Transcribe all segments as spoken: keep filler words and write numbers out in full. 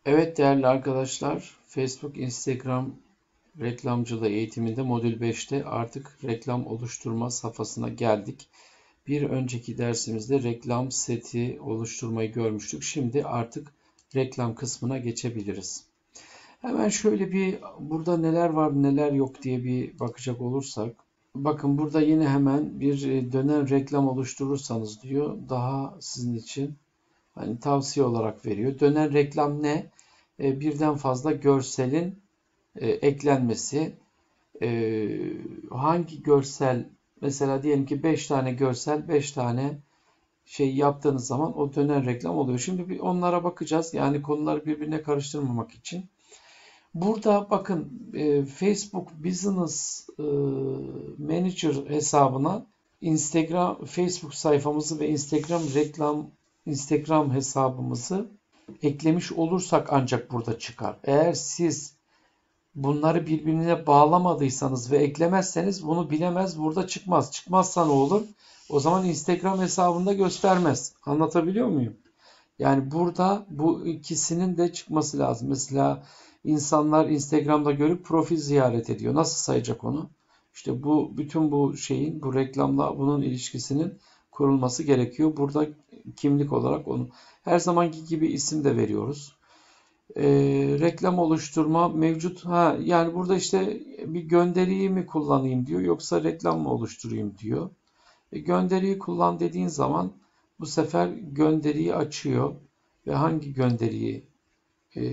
Evet değerli arkadaşlar, Facebook, Instagram reklamcılığı eğitiminde modül beşte artık reklam oluşturma safhasına geldik. Bir önceki dersimizde reklam seti oluşturmayı görmüştük. Şimdi artık reklam kısmına geçebiliriz. Hemen şöyle bir burada neler var neler yok diye bir bakacak olursak. Bakın burada yine hemen bir dönen reklam oluşturursanız diyor. Daha sizin için hani tavsiye olarak veriyor. Dönen reklam ne? E, birden fazla görselin e, eklenmesi. E, hangi görsel mesela diyelim ki beş tane görsel beş tane şey yaptığınız zaman o dönen reklam oluyor. Şimdi bir onlara bakacağız. Yani konuları birbirine karıştırmamak için. Burada bakın e, Facebook Business e, Manager hesabına Instagram, Facebook sayfamızı ve Instagram reklam Instagram hesabımızı eklemiş olursak ancak burada çıkar. Eğer siz bunları birbirine bağlamadıysanız ve eklemezseniz bunu bilemez, burada çıkmaz. Çıkmazsa ne olur? O zaman Instagram hesabında göstermez. Anlatabiliyor muyum? Yani burada bu ikisinin de çıkması lazım. Mesela insanlar Instagram'da görüp profil ziyaret ediyor. Nasıl sayacak onu? İşte bu bütün bu şeyin, bu reklamla bunun ilişkisinin kurulması gerekiyor. Burada kimlik olarak onu her zamanki gibi isim de veriyoruz. Ee, reklam oluşturma mevcut. Ha, yani burada işte bir gönderiyi mi kullanayım diyor yoksa reklam mı oluşturayım diyor. E, gönderiyi kullan dediğin zaman bu sefer gönderiyi açıyor ve hangi gönderiyi e,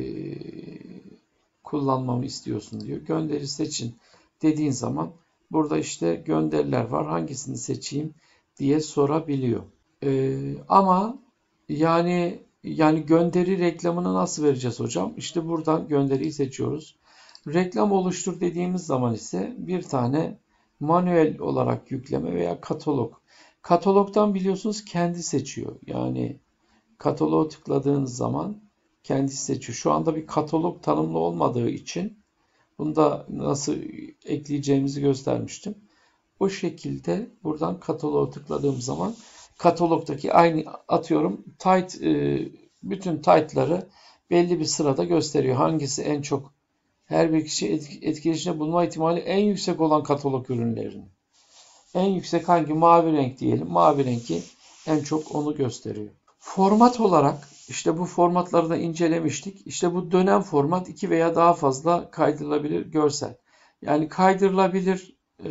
kullanmamı istiyorsun diyor. Gönderi seçin dediğin zaman burada işte gönderiler var. Hangisini seçeyim diye sorabiliyor. E, ama yani yani gönderi reklamını nasıl vereceğiz hocam? İşte buradan gönderiyi seçiyoruz. Reklam oluştur dediğimiz zaman ise bir tane manuel olarak yükleme veya katalog. Katalogdan biliyorsunuz kendi seçiyor. Yani kataloğa tıkladığınız zaman kendisi seçiyor. Şu anda bir katalog tanımlı olmadığı için bunu da nasıl ekleyeceğimizi göstermiştim. O şekilde buradan kataloğa tıkladığım zaman katalogdaki aynı atıyorum tight e, bütün tight'ları belli bir sırada gösteriyor. Hangisi en çok her bir kişi etkileşimde bulma ihtimali en yüksek olan katalog ürünlerinin. En yüksek hangi? Mavi renk diyelim. Mavi renki en çok onu gösteriyor. Format olarak işte bu formatları da incelemiştik. İşte bu dönem format iki veya daha fazla kaydırılabilir görsel. Yani kaydırılabilir e,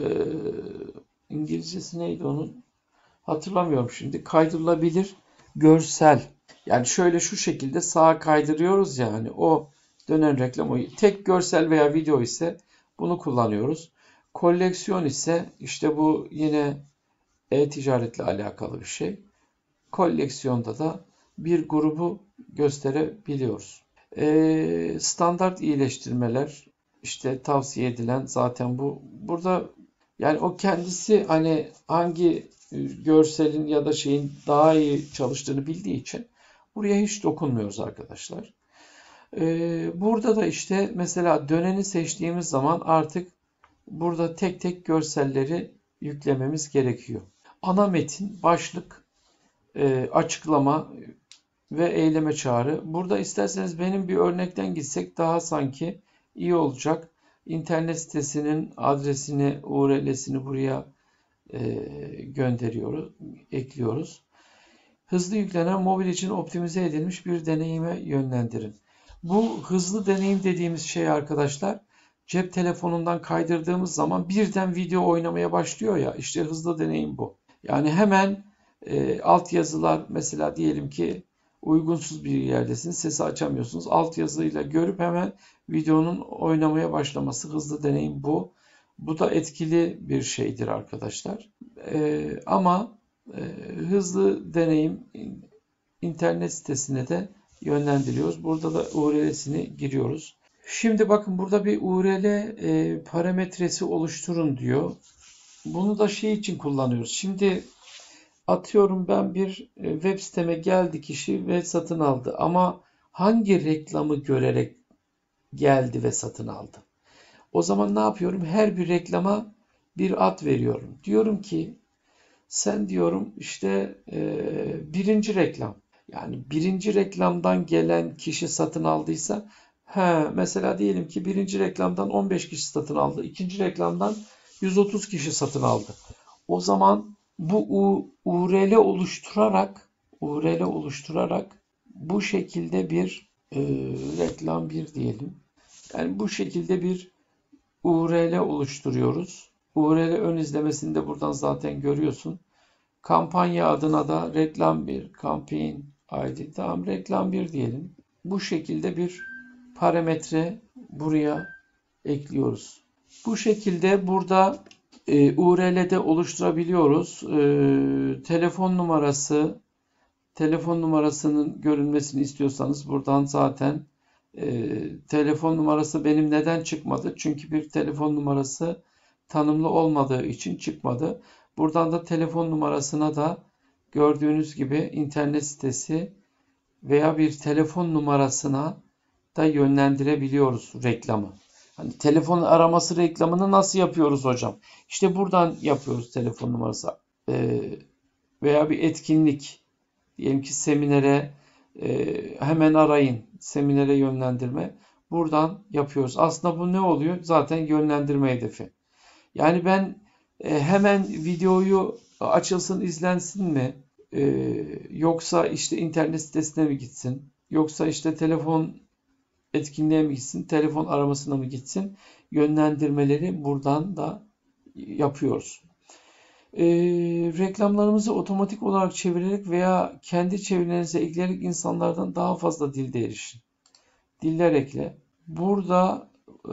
İngilizcesi neydi onun? Hatırlamıyorum şimdi. Kaydırılabilir görsel. Yani şöyle şu şekilde sağa kaydırıyoruz ya hani o dönen reklam o. Tek görsel veya video ise bunu kullanıyoruz. Koleksiyon ise işte bu yine e-ticaretle alakalı bir şey. Koleksiyonda da bir grubu gösterebiliyoruz. Ee, standart iyileştirmeler işte tavsiye edilen zaten bu. Burada yani o kendisi hani hangi görselin ya da şeyin daha iyi çalıştığını bildiği için buraya hiç dokunmuyoruz arkadaşlar. Ee, burada da işte mesela döneni seçtiğimiz zaman artık burada tek tek görselleri yüklememiz gerekiyor. Ana metin, başlık, e, açıklama ve eyleme çağrı. Burada isterseniz benim bir örnekten gitsek daha sanki iyi olacak. İnternet sitesinin adresini, U R L'sini buraya e, gönderiyoruz, ekliyoruz. Hızlı yüklenen mobil için optimize edilmiş bir deneyime yönlendirin. Bu hızlı deneyim dediğimiz şey arkadaşlar cep telefonundan kaydırdığımız zaman birden video oynamaya başlıyor ya işte hızlı deneyim bu. Yani hemen e, altyazılar mesela diyelim ki uygunsuz bir yerdesiniz sesi açamıyorsunuz. Altyazıyla görüp hemen videonun oynamaya başlaması hızlı deneyim bu. Bu da etkili bir şeydir arkadaşlar. E, ama e, hızlı deneyim internet sitesine de yönlendiriyoruz. Burada da U R L'sini giriyoruz. Şimdi bakın burada bir U R L e, parametresi oluşturun diyor. Bunu da şey için kullanıyoruz. Şimdi atıyorum ben bir e, web siteme geldi kişi ve satın aldı. Ama hangi reklamı görerek geldi ve satın aldı? O zaman ne yapıyorum? Her bir reklama bir ad veriyorum. Diyorum ki sen diyorum işte e, birinci reklam. Yani birinci reklamdan gelen kişi satın aldıysa, he, mesela diyelim ki birinci reklamdan on beş kişi satın aldı, ikinci reklamdan yüz otuz kişi satın aldı. O zaman bu U R L oluşturarak U R L oluşturarak bu şekilde bir e, reklam bir diyelim. Yani bu şekilde bir U R L oluşturuyoruz. U R L ön izlemesini de buradan zaten görüyorsun. Kampanya adına da reklam bir, campaign I D, tamam, reklam bir diyelim. Bu şekilde bir parametre buraya ekliyoruz. Bu şekilde burada e, U R L'de oluşturabiliyoruz. E, telefon numarası, telefon numarasının görünmesini istiyorsanız buradan zaten e, telefon numarası benim neden çıkmadı? Çünkü bir telefon numarası tanımlı olmadığı için çıkmadı. Buradan da telefon numarasına da gördüğünüz gibi internet sitesi veya bir telefon numarasına da yönlendirebiliyoruz reklamı. Hani telefon araması reklamını nasıl yapıyoruz hocam? İşte buradan yapıyoruz telefon numarası. Ee, veya bir etkinlik. Diyelim ki seminere e, hemen arayın. Seminere yönlendirme. Buradan yapıyoruz. Aslında bu ne oluyor? Zaten yönlendirme hedefi. Yani ben e, hemen videoyu açılsın, izlensin mi? E, yoksa işte internet sitesine mi gitsin? Yoksa işte telefon etkinliğe mi gitsin? Telefon aramasına mı gitsin? Yönlendirmeleri buradan da yapıyoruz. E, reklamlarımızı otomatik olarak çevirerek veya kendi çevirilerinize ekleyerek insanlardan daha fazla dilde erişin. Diller ekle. Burada e,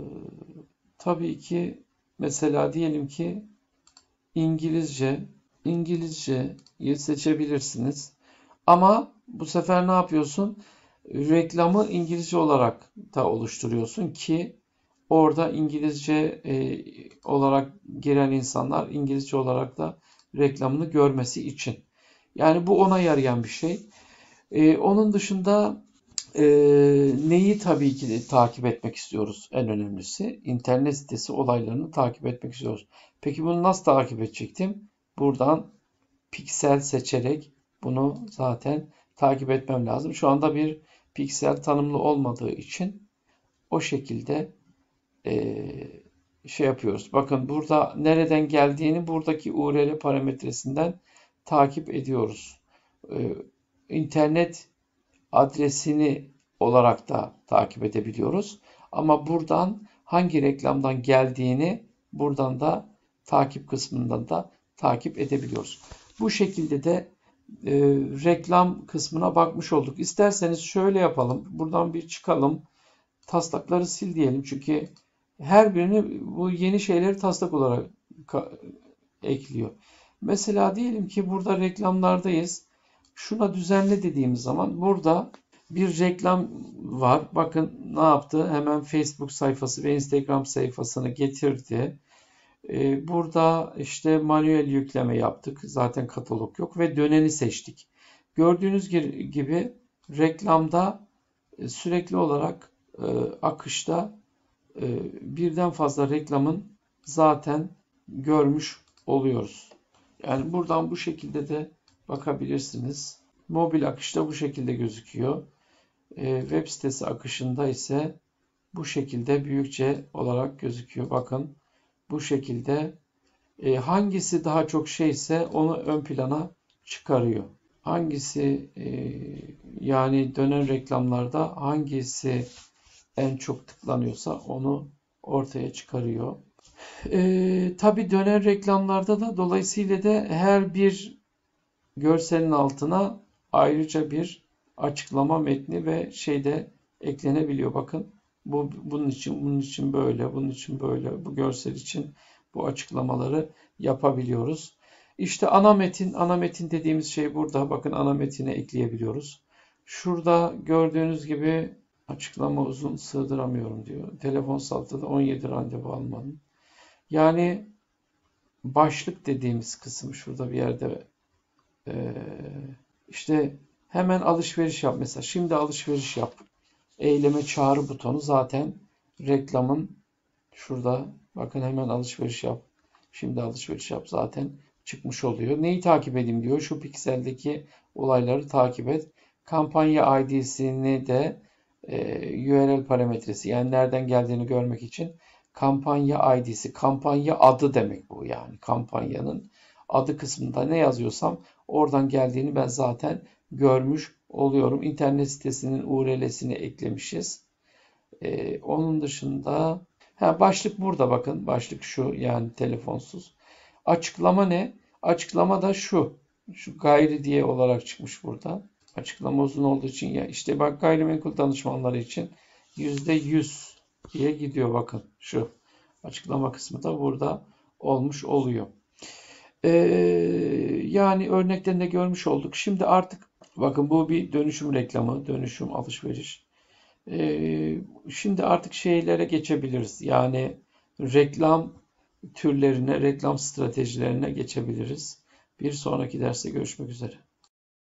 tabii ki mesela diyelim ki İngilizce, İngilizceyi seçebilirsiniz. Ama bu sefer ne yapıyorsun? Reklamı İngilizce olarak da oluşturuyorsun ki orada İngilizce e, olarak giren insanlar İngilizce olarak da reklamını görmesi için. Yani bu ona yarayan bir şey. E, onun dışında e, neyi tabii ki de takip etmek istiyoruz en önemlisi? İnternet sitesi olaylarını takip etmek istiyoruz. Peki bunu nasıl takip edecektim? Buradan piksel seçerek bunu zaten takip etmem lazım. Şu anda bir piksel tanımlı olmadığı için o şekilde e, şey yapıyoruz. Bakın burada nereden geldiğini buradaki U R L parametresinden takip ediyoruz. E, internet adresini olarak da takip edebiliyoruz. Ama buradan hangi reklamdan geldiğini buradan da takip kısmından da takip edebiliyoruz. Bu şekilde de e, reklam kısmına bakmış olduk. İsterseniz şöyle yapalım. Buradan bir çıkalım. Taslakları sil diyelim. Çünkü her birini bu yeni şeyleri taslak olarak ekliyor. Mesela diyelim ki burada reklamlardayız. Şuna düzenle dediğimiz zaman burada bir reklam var. Bakın ne yaptı? Hemen Facebook sayfası ve Instagram sayfasını getirdi. Burada işte manuel yükleme yaptık. Zaten katalog yok ve döneni seçtik. Gördüğünüz gibi reklamda sürekli olarak akışta birden fazla reklamın zaten görmüş oluyoruz. Yani buradan bu şekilde de bakabilirsiniz. Mobil akışta bu şekilde gözüküyor. Web sitesi akışında ise bu şekilde büyükçe olarak gözüküyor. Bakın bu şekilde hangisi daha çok şeyse onu ön plana çıkarıyor. Hangisi yani dönen reklamlarda hangisi en çok tıklanıyorsa onu ortaya çıkarıyor. E, tabii dönen reklamlarda da dolayısıyla da her bir görselin altına ayrıca bir açıklama metni ve şey de eklenebiliyor. Bakın bu bunun için, bunun için böyle, bunun için böyle, bu görsel için bu açıklamaları yapabiliyoruz. İşte ana metin, ana metin dediğimiz şey burada. Bakın ana metine ekleyebiliyoruz. Şurada gördüğünüz gibi açıklama uzun, sığdıramıyorum diyor. Telefon saldırıda on yedi randevu almanın. Yani başlık dediğimiz kısım şurada bir yerde ee, işte hemen alışveriş yap mesela. Şimdi alışveriş yap. Eyleme çağrı butonu zaten reklamın şurada. Bakın hemen alışveriş yap. Şimdi alışveriş yap zaten çıkmış oluyor. Neyi takip edeyim diyor. Şu pikseldeki olayları takip et. Kampanya I D'sini de e, U R L parametresi, yani nereden geldiğini görmek için kampanya I D'si, kampanya adı demek bu, yani kampanyanın adı kısmında ne yazıyorsam oradan geldiğini ben zaten görmüş oluyorum. İnternet sitesinin U R L'sini eklemişiz. Ee, onun dışında ha, başlık burada, bakın başlık şu, yani telefonsuz. Açıklama ne? Açıklama da şu. Şu gayri diye olarak çıkmış burada. Açıklama uzun olduğu için, ya işte bak, gayrimenkul danışmanları için yüzde yüz diye gidiyor, bakın şu açıklama kısmı da burada olmuş oluyor. Ee, yani örneklerinde görmüş olduk. Şimdi artık bakın, bu bir dönüşüm reklamı, dönüşüm alışveriş. Ee, şimdi artık şeylere geçebiliriz. Yani reklam türlerine, reklam stratejilerine geçebiliriz. Bir sonraki derste görüşmek üzere.